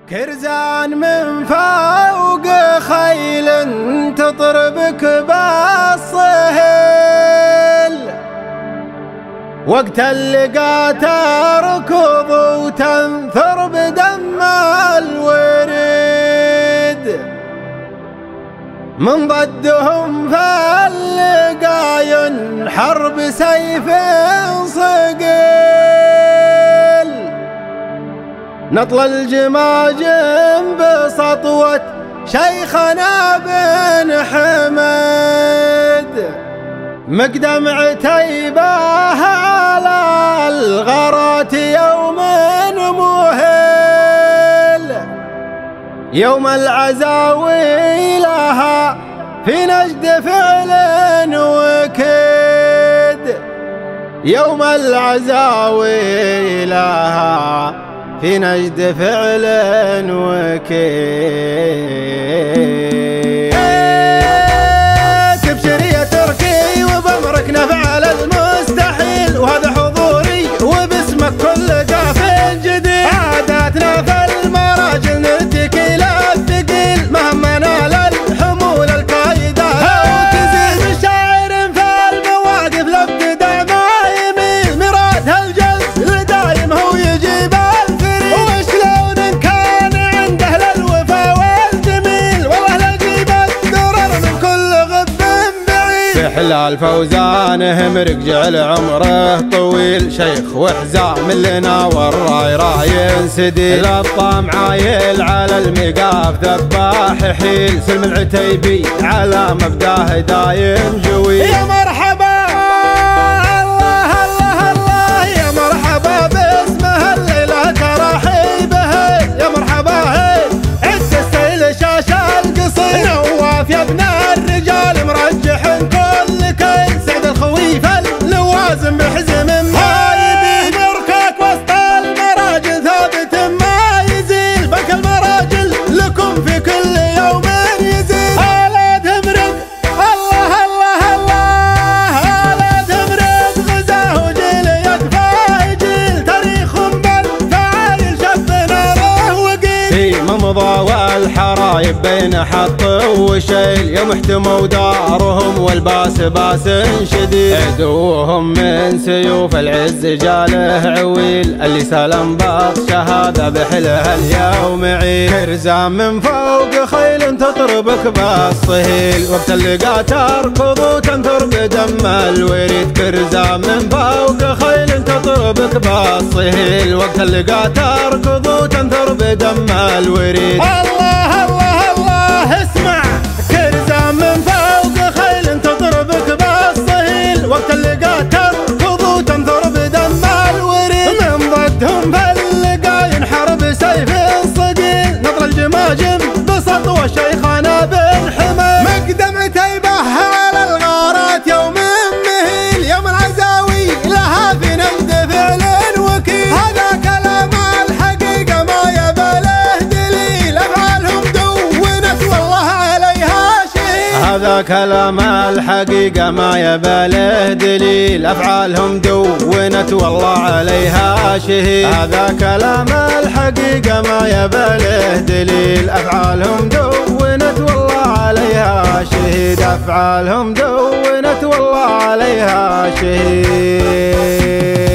كرزان من فوق خيل تطربك بالصهيل، وقت اللقى تركض وتنثر بدم الوريد، من ضدهم فاللقى ينحر بسيف صقيل، نطل الجماجم بسطوة شيخنا بن حمد، مقدم عتيبه على الغرات يوم مهيل، يوم العزاوي لها في نجد فعل وكيد، يوم العزاوي لها في نجد فعل وكيد. تبشر يا تركي وبأمرك نفعل المستحيل، وهذا حضوري وباسمك كل قاف جديد، عاداتنا في المراجل نرتكي للثقيل، مهما نال الحمول القايدة وتزيد الشاعر في المواقف لابتداء ما يميل، مراد هالجلس دايم هو يجيب حلال فوزانه مرق جعل عمره طويل، شيخ وحزام لنا والراي راي سديل، الطام عايل على المقاف ذباح حيل، سلم العتيبي على مبداه دايم جويل. يا مرحبا الله الله الله، يا مرحبا باسمه الليلة ترحيبه، يا مرحبا عز السيل شاشه القصير، نواف يا ابن الرجال مرجح سعد الخويف اللوازم بحزم ما يبي، نركك وسط المراجل ثابت ما يزيل، بك المراجل لكم في كل يوم يزيل، آلا تمرق الله الله الله، آلا تمرق غزاه وجيل يكفى يجيل، تاريخهم بالفعايل شب ناره وقيل، في ممضى والحرايب بين حط وشيل، يوم احتموا دارهم والباس باس شديد، عدوهم من سيوف العز جاله عويل، اللي سلم بطشه هذا بحلها اليوم عيل، كرزان من فوق خيل تطربك بالصهيل، وقت اللقى تركض وتنثر بدم الوريد، كرزان من فوق خيل تطربك بالصهيل، وقت اللقى تركض وتنثر بدم الوريد. الله الله الله اسمع، كرزان من فوق خيل تضربك بالصهيل، وقت اللقى تركض وتنثر بدم الوريد، من ضدهم فاللقى ينحر بسيف صقيل، نطر الجماجم بسطوة شيخنا بن حمد، مقدم عتيبه على الغارات يوم مهيل، يوم العزاوي لها في نجد فعل وكيل، هذا كلام الحقيقة ما يباله دليل، أفعالهم دونت والله عليها شهيد، هذا كلام الحقيقة ما يباله دليل، أفعالهم دونت والله عليها شهيد، هذا كلام الحقيقة ما يباله دليل، أفعالهم دونت والله عليها شهيد، أفعالهم دونت والله عليها شهيد.